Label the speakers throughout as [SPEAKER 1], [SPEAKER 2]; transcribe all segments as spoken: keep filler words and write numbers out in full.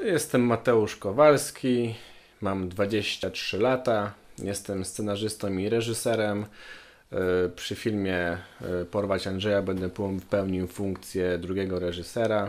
[SPEAKER 1] Jestem Mateusz Kowalski, mam dwadzieścia trzy lata, jestem scenarzystą i reżyserem. Przy filmie Porwać Andrzeja będę pełnił funkcję drugiego reżysera.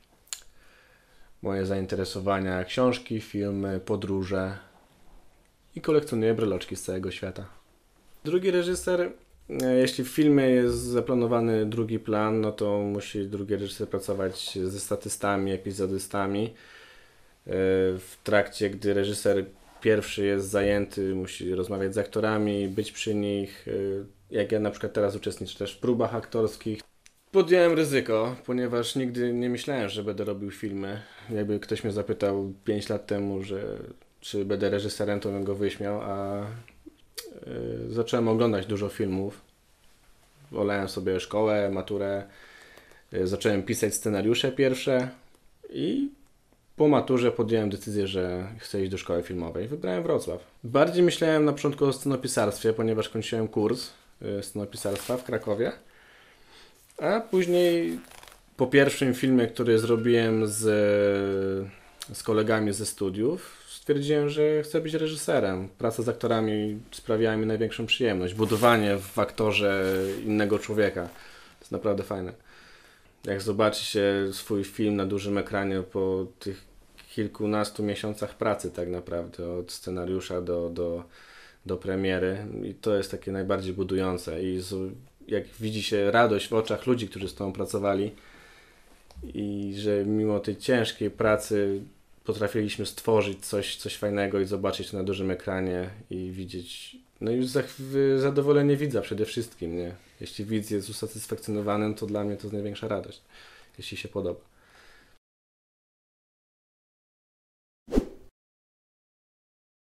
[SPEAKER 1] Moje zainteresowania: książki, filmy, podróże i kolekcjonuję breloczki z całego świata. Drugi reżyser, jeśli w filmie jest zaplanowany drugi plan, no to musi drugi reżyser pracować ze statystami, epizodystami. W trakcie, gdy reżyser pierwszy jest zajęty, musi rozmawiać z aktorami, być przy nich. Jak ja na przykład teraz uczestniczę też w próbach aktorskich. Podjąłem ryzyko, ponieważ nigdy nie myślałem, że będę robił filmy. Jakby ktoś mnie zapytał pięć lat temu, że czy będę reżyserem, to bym go wyśmiał, a yy, zacząłem oglądać dużo filmów. Olałem sobie szkołę, maturę, yy, zacząłem pisać scenariusze pierwsze i po maturze podjąłem decyzję, że chcę iść do szkoły filmowej. Wybrałem Wrocław. Bardziej myślałem na początku o scenopisarstwie, ponieważ kończyłem kurs scenopisarstwa w Krakowie. A później po pierwszym filmie, który zrobiłem z, z kolegami ze studiów, stwierdziłem, że chcę być reżyserem. Praca z aktorami sprawiała mi największą przyjemność. Budowanie w aktorze innego człowieka. To jest naprawdę fajne. Jak zobaczy się swój film na dużym ekranie po tych kilkunastu miesiącach pracy tak naprawdę, od scenariusza do, do, do premiery, i to jest takie najbardziej budujące. I z, jak widzi się radość w oczach ludzi, którzy z tobą pracowali, i że mimo tej ciężkiej pracy potrafiliśmy stworzyć coś, coś fajnego i zobaczyć to na dużym ekranie i widzieć, no już za, zadowolenie widza przede wszystkim, nie? Jeśli widz jest usatysfakcjonowany, to dla mnie to jest największa radość, jeśli się podoba.